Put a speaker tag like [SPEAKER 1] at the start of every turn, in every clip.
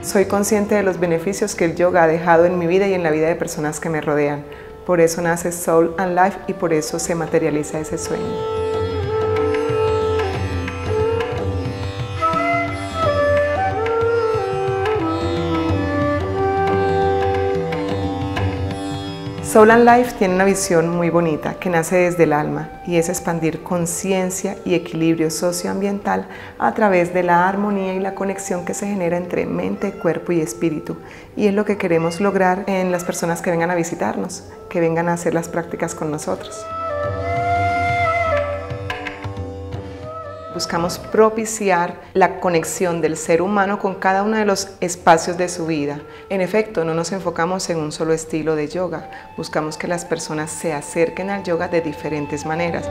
[SPEAKER 1] Soy consciente de los beneficios que el yoga ha dejado en mi vida y en la vida de personas que me rodean. Por eso nace Soul and Life y por eso se materializa ese sueño. Soul and Life tiene una visión muy bonita que nace desde el alma y es expandir conciencia y equilibrio socioambiental a través de la armonía y la conexión que se genera entre mente, cuerpo y espíritu. Y es lo que queremos lograr en las personas que vengan a visitarnos, que vengan a hacer las prácticas con nosotros. Buscamos propiciar la conexión del ser humano con cada uno de los espacios de su vida. En efecto, no nos enfocamos en un solo estilo de yoga. Buscamos que las personas se acerquen al yoga de diferentes maneras.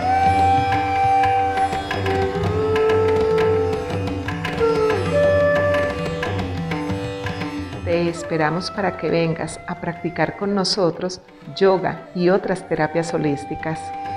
[SPEAKER 1] Te esperamos para que vengas a practicar con nosotros yoga y otras terapias holísticas.